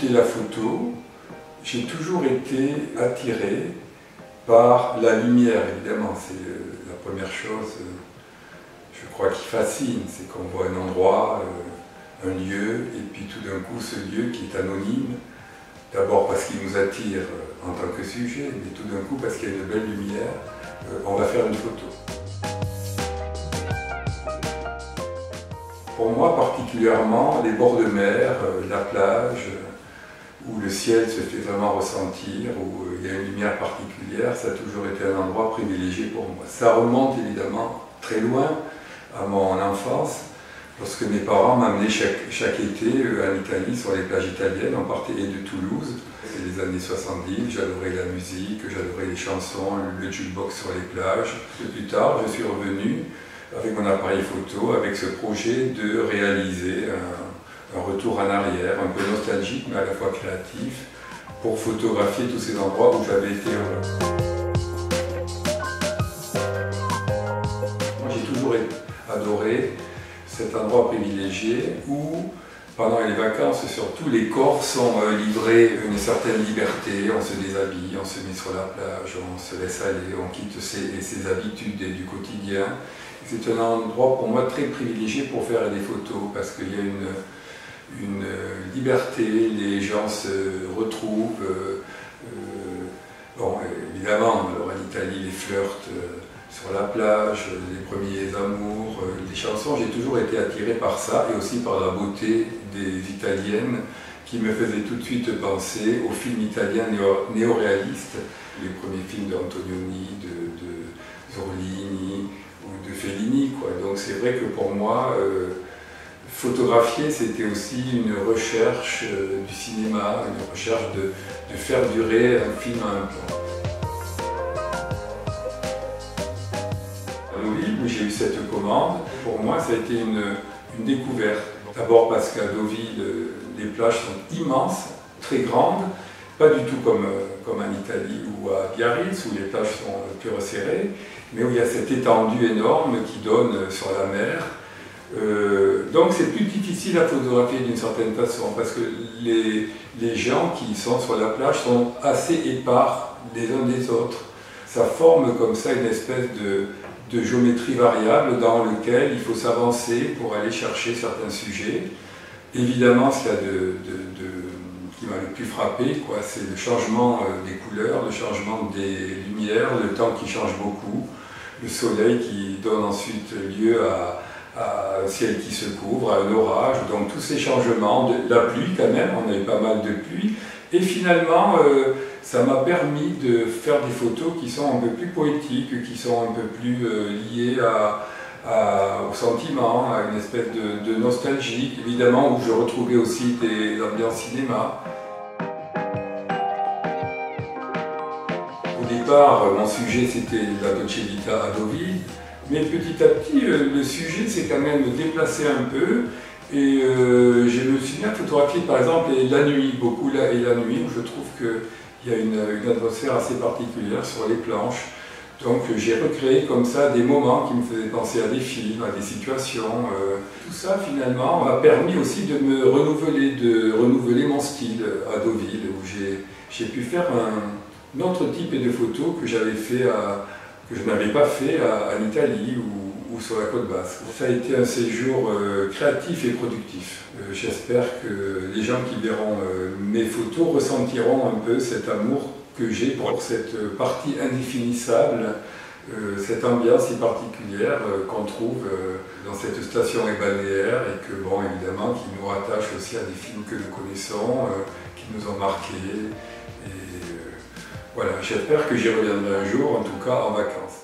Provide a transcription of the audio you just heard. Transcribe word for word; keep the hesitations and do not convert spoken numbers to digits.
fait la photo, j'ai toujours été attiré par la lumière, évidemment. C'est euh, la première chose, euh, je crois, qui fascine. C'est qu'on voit un endroit, euh, un lieu, et puis tout d'un coup, ce lieu qui est anonyme, d'abord parce qu'il nous attire euh, en tant que sujet, mais tout d'un coup parce qu'il y a une belle lumière, euh, on va faire une photo. Pour moi, particulièrement, les bords de mer, euh, la plage, euh, où le ciel se fait vraiment ressentir, où euh, il y a une lumière particulière, ça a toujours été un endroit privilégié pour moi. Ça remonte évidemment très loin à mon enfance, lorsque mes parents m'amenaient chaque, chaque été euh, en Italie, sur les plages italiennes. On partait de Toulouse, c'est les années soixante-dix, j'adorais la musique, j'adorais les chansons, le jukebox sur les plages. Et plus tard, je suis revenu avec mon appareil photo, avec ce projet de réaliser un, un retour en arrière, un peu nostalgique mais à la fois créatif, pour photographier tous ces endroits où j'avais été heureux. Moi j'ai toujours adoré cet endroit privilégié où, pendant les vacances, surtout, les corps sont livrés à une certaine liberté, on se déshabille, on se met sur la plage, on se laisse aller, on quitte ses, ses habitudes et du quotidien. C'est un endroit pour moi très privilégié pour faire des photos parce qu'il y a une, une liberté, les gens se retrouvent. Euh, euh, bon, évidemment, alors en Italie, les flirts euh, sur la plage, les premiers amours, euh, les chansons, j'ai toujours été attiré par ça et aussi par la beauté des Italiennes qui me faisaient tout de suite penser aux films italiens néo-réalistes, les premiers films d'Antonioni, de, de Zorlini, ou de Fellini, quoi. Donc c'est vrai que pour moi, euh, photographier c'était aussi une recherche euh, du cinéma, une recherche de, de faire durer un film à un plan. À Deauville, où j'ai eu cette commande, pour moi ça a été une, une découverte. D'abord parce qu'à Deauville, les plages sont immenses, très grandes, pas du tout comme, comme en Italie ou à Biarritz, où les plages sont plus resserrées, mais où il y a cette étendue énorme qui donne sur la mer. Euh, donc c'est plus difficile à photographier d'une certaine façon, parce que les, les gens qui sont sur la plage sont assez épars les uns des autres. Ça forme comme ça une espèce de, de géométrie variable dans laquelle il faut s'avancer pour aller chercher certains sujets. Évidemment, ce qu'il y a de, de, de qui m'a le plus frappé, c'est le changement des couleurs, le changement des lumières, le temps qui change beaucoup, le soleil qui donne ensuite lieu à, à un ciel qui se couvre, à un orage, donc tous ces changements, de la pluie quand même, on avait pas mal de pluie, et finalement euh, ça m'a permis de faire des photos qui sont un peu plus poétiques, qui sont un peu plus euh, liées à, à, au sentiment, à une espèce de, de nostalgie, évidemment, où je retrouvais aussi des ambiances cinéma. Au départ, mon sujet c'était la Dolce Vita à Deauville, mais petit à petit, le sujet s'est quand même déplacé un peu et euh, je me suis mis à photographier par exemple la nuit, beaucoup là et la nuit, où je trouve qu'il y a une, une atmosphère assez particulière sur les planches. Donc j'ai recréé comme ça des moments qui me faisaient penser à des films, à des situations. Euh, tout ça finalement m'a permis aussi de me renouveler, de renouveler mon style à Deauville, où j'ai pu faire un, un autre type de photos que j'avais fait à, que je n'avais pas fait à, en Italie ou, ou sur la côte basque. Ça a été un séjour euh, créatif et productif. Euh, J'espère que les gens qui verront euh, mes photos ressentiront un peu cet amour que j'ai pour cette partie indéfinissable, euh, cette ambiance si particulière euh, qu'on trouve euh, dans cette station et balnéaire et que, bon, évidemment, qui nous rattache aussi à des films que nous connaissons, euh, qui nous ont marqués. Et, euh, voilà, j'espère que j'y reviendrai un jour, en tout cas en vacances.